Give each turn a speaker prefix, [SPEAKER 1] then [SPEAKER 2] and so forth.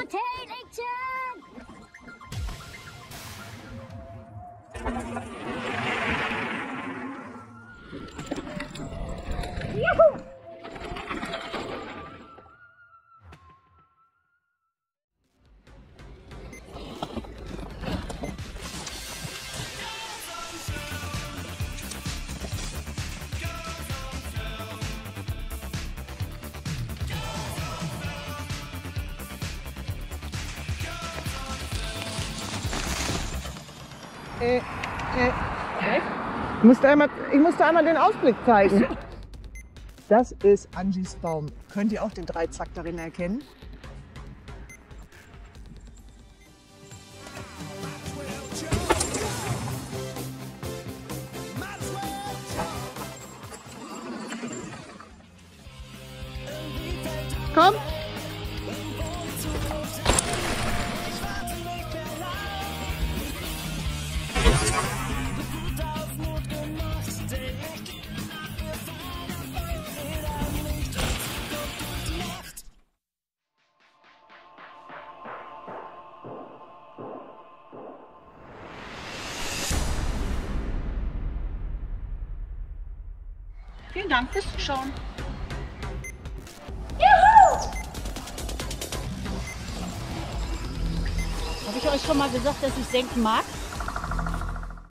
[SPEAKER 1] Rotate Action! Juhu!
[SPEAKER 2] Ich musste einmal den Ausblick zeigen. Das ist Angies Baum. Könnt ihr auch den Dreizack darin erkennen? Komm!
[SPEAKER 3] Vielen Dank fürs Zuschauen.
[SPEAKER 1] Juhu!
[SPEAKER 3] Habe ich euch schon mal gesagt, dass ich senken mag?